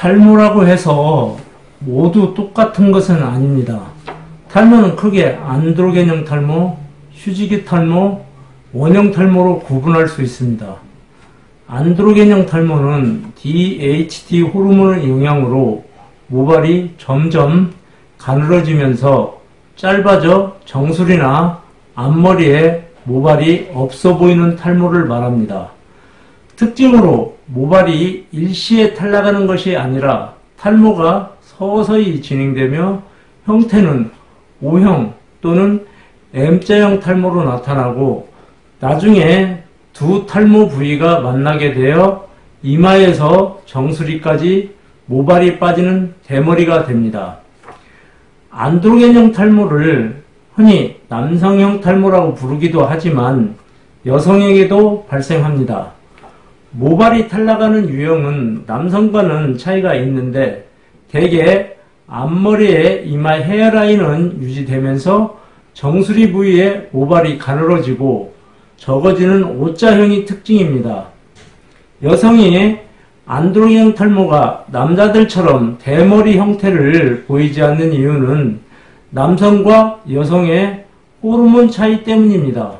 탈모라고 해서 모두 똑같은 것은 아닙니다. 탈모는 크게 안드로겐형 탈모, 휴지기 탈모, 원형 탈모로 구분할 수 있습니다. 안드로겐형 탈모는 DHT 호르몬의 영향으로 모발이 점점 가늘어지면서 짧아져 정수리나 앞머리에 모발이 없어 보이는 탈모를 말합니다. 특징으로 모발이 일시에 탈락하는 것이 아니라 탈모가 서서히 진행되며 형태는 O형 또는 M자형 탈모로 나타나고 나중에 두 탈모 부위가 만나게 되어 이마에서 정수리까지 모발이 빠지는 대머리가 됩니다. 안드로겐형 탈모를 흔히 남성형 탈모라고 부르기도 하지만 여성에게도 발생합니다. 모발이 탈락하는 유형은 남성과는 차이가 있는데 대개 앞머리에 이마 헤어라인은 유지되면서 정수리 부위에 모발이 가늘어지고 적어지는 O자형이 특징입니다. 여성이 안드로겐형 탈모가 남자들처럼 대머리 형태를 보이지 않는 이유는 남성과 여성의 호르몬 차이 때문입니다.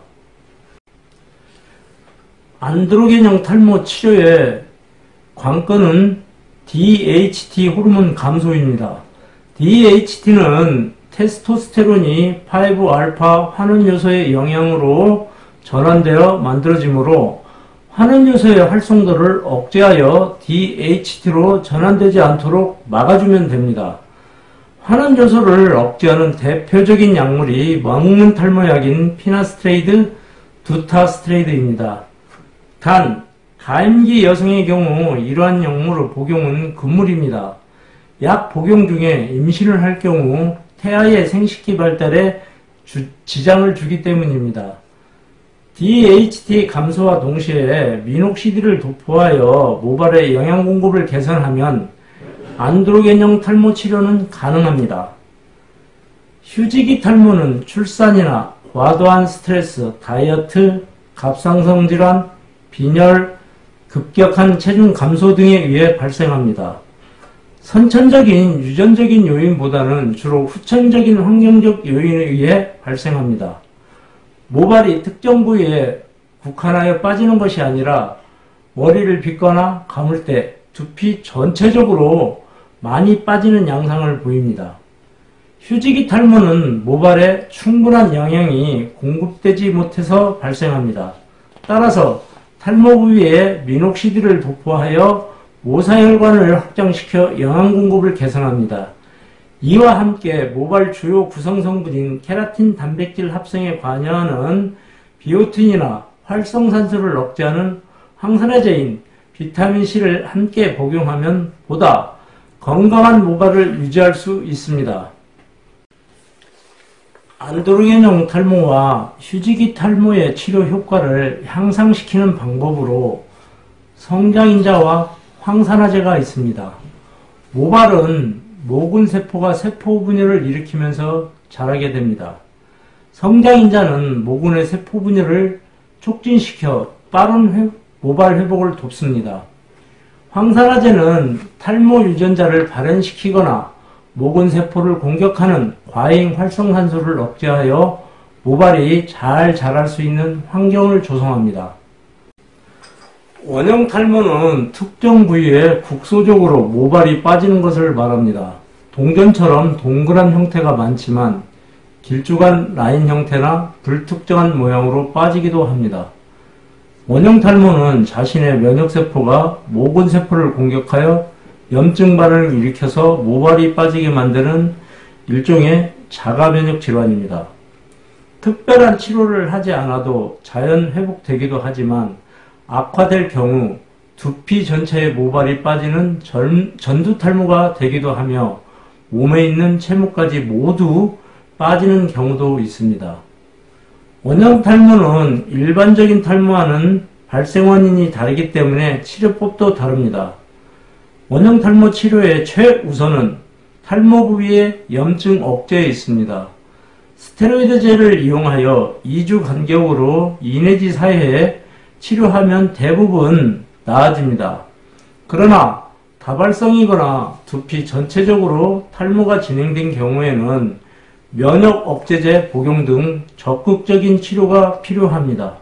안드로겐형 탈모 치료의 관건은 DHT 호르몬 감소입니다. DHT는 테스토스테론이 5알파 환원 요소의 영향으로 전환되어 만들어지므로 환원 요소의 활성도를 억제하여 DHT로 전환되지 않도록 막아주면 됩니다. 환원 요소를 억제하는 대표적인 약물이 먹는 탈모약인 피나스트레이드, 두타스트레이드입니다. 단, 가임기 여성의 경우 이러한 약물의 복용은 금물입니다. 약 복용 중에 임신을 할 경우 태아의 생식기 발달에 지장을 주기 때문입니다. DHT 감소와 동시에 미녹시딜을 도포하여 모발의 영양 공급을 개선하면 안드로겐형 탈모 치료는 가능합니다. 휴지기 탈모는 출산이나 과도한 스트레스, 다이어트, 갑상선 질환, 빈혈, 급격한 체중 감소 등에 의해 발생합니다. 선천적인 유전적인 요인보다는 주로 후천적인 환경적 요인에 의해 발생합니다. 모발이 특정 부위에 국한하여 빠지는 것이 아니라 머리를 빗거나 감을 때 두피 전체적으로 많이 빠지는 양상을 보입니다. 휴지기 탈모는 모발에 충분한 영양이 공급되지 못해서 발생합니다. 따라서 탈모 부위에 미녹시딜을 도포하여 모사혈관을 확장시켜 영양 공급을 개선합니다. 이와 함께 모발 주요 구성 성분인 케라틴 단백질 합성에 관여하는 비오틴이나 활성산소를 억제하는 항산화제인 비타민C를 함께 복용하면 보다 건강한 모발을 유지할 수 있습니다. 안드로겐형 탈모와 휴지기 탈모의 치료 효과를 향상시키는 방법으로 성장인자와 황산화제가 있습니다. 모발은 모근세포가 세포 분열을 일으키면서 자라게 됩니다. 성장인자는 모근의 세포 분열을 촉진시켜 빠른 모발 회복을 돕습니다. 황산화제는 탈모 유전자를 발현시키거나 모근세포를 공격하는 과잉 활성산소를 억제하여 모발이 잘 자랄 수 있는 환경을 조성합니다. 원형 탈모는 특정 부위에 국소적으로 모발이 빠지는 것을 말합니다. 동전처럼 동그란 형태가 많지만 길쭉한 라인 형태나 불특정한 모양으로 빠지기도 합니다. 원형 탈모는 자신의 면역세포가 모근세포를 공격하여 염증 반응을 일으켜서 모발이 빠지게 만드는 일종의 자가면역 질환입니다. 특별한 치료를 하지 않아도 자연 회복되기도 하지만 악화될 경우 두피 전체에 모발이 빠지는 전두탈모가 되기도 하며 몸에 있는 채모까지 모두 빠지는 경우도 있습니다. 원형 탈모는 일반적인 탈모와는 발생 원인이 다르기 때문에 치료법도 다릅니다. 원형 탈모 치료의 최우선은 탈모 부위의 염증 억제에 있습니다. 스테로이드제를 이용하여 2주 간격으로 2 내지 4회 치료하면 대부분 나아집니다. 그러나 다발성이거나 두피 전체적으로 탈모가 진행된 경우에는 면역 억제제 복용 등 적극적인 치료가 필요합니다.